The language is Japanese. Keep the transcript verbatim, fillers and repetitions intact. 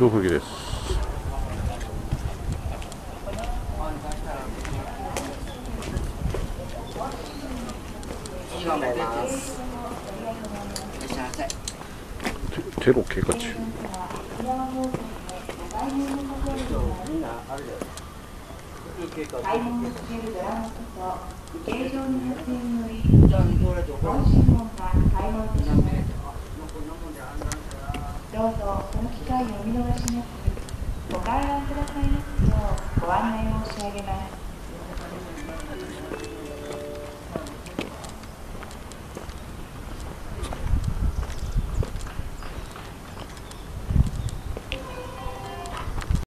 調布駅です。テロ経過中。買い物中ドラマこと形状の発生により本注文が買い物とします。どうぞこの機会をお見逃しなくご観覧くださいますようご案内申し上げます。